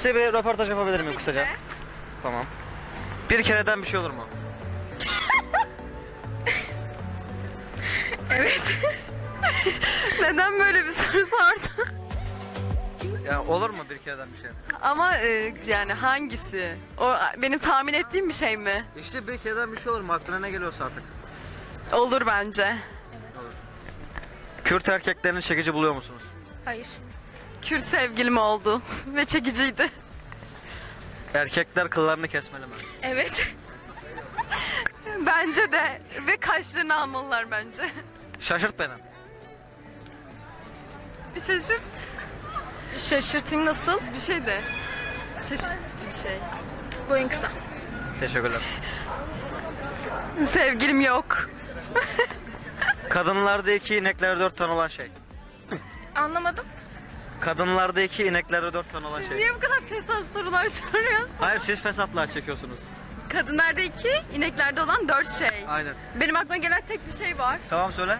Size bir röportaj yapabilir miyim kısaca? Tamam. Bir kereden bir şey olur mu? Evet. Neden böyle bir soru sordun? Yani olur mu bir kereden bir şey? Ama yani hangisi? O benim tahmin ettiğim bir şey mi? İşte bir kereden bir şey olur mu? Aklına ne geliyorsa artık. Olur bence. Kürt erkeklerini çekici buluyor musunuz? Hayır. Kürt sevgilim oldu ve çekiciydi. Erkekler kıllarını kesmeli mi? Evet. Bence de ve kaşlarını almalılar bence. Şaşırt beni. Bir şaşırt. Şaşırtayım nasıl? Bir şey de. Şaşırtıcı bir şey. Boyun kısa. Teşekkürler. Sevgilim yok. Kadınlarda iki, ineklerde 4 tane olan şey. Anlamadım. Kadınlarda iki, ineklerde 4 tane olan şey. Niye bu kadar fesat sorular soruyorsun? Hayır, siz fesatlığa çekiyorsunuz. Kadınlarda 2, ineklerde olan 4 şey. Aynen. Benim aklıma gelen tek bir şey var. Tamam, söyle.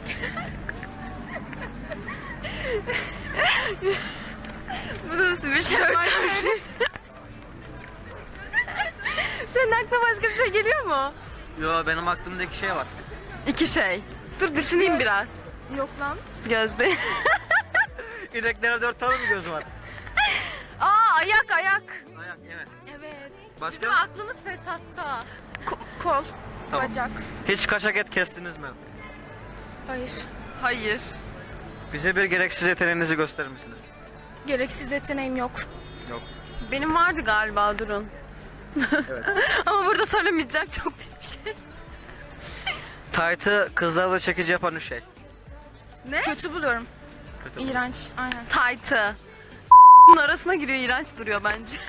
Bu da nasıl bir şey var? Senin aklına başka bir şey geliyor mu? Yo, benim aklımda iki şey var. 2 şey. Dur düşüneyim biraz. Yok lan. Gözde. İneklere 4 tane mi gözü var? Aa ayak. Ayak, evet. Evet. Başka? Aklımız fesatta. Kol. Tamam. Bacak. Hiç kaçak et kestiniz mi? Hayır. Hayır. Bize bir gereksiz yeteneğinizi gösterir misiniz? Gereksiz yeteneğim yok. Yok. Benim vardı galiba durun. Evet. Ama burada söylemeyeceğim çok pis bir şey. Tight'ı kızlarla çekici yapan üç şey. Ne? Kötü buluyorum. Kötü mü? İğrenç. Aynen. Tight'ı. Arasına giriyor, iğrenç duruyor bence.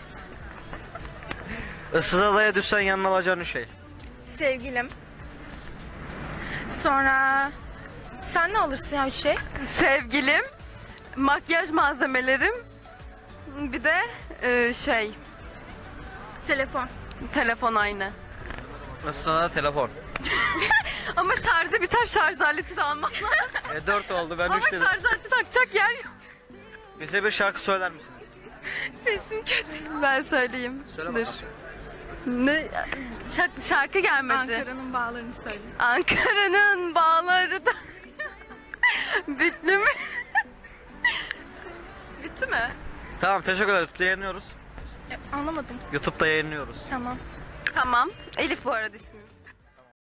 Issız adaya düşsen yanına alacağın üç şey. Sevgilim. Sonra... Sen ne alırsın ya üç şey? Sevgilim, makyaj malzemelerim, bir de Telefon. telefon aynı. Issız adada telefon. Ama şarjı biter, şarj aleti de almam lazım. 4 oldu, ben Ama 3 dedim. şarj aleti takacak yer yok. Bize bir şarkı söyler misiniz? Sesim kötü. Ben söyleyeyim. Söyle Dur. bakalım. Ne? Şarkı gelmedi. Ankara'nın bağlarını söyle. Ankara'nın bağları da... Bitti mi? Bitti mi? Tamam, teşekkür ederiz. Yayınlıyoruz. Anlamadım. YouTube'da yayınlıyoruz. Tamam. Tamam. Elif bu arada ismim.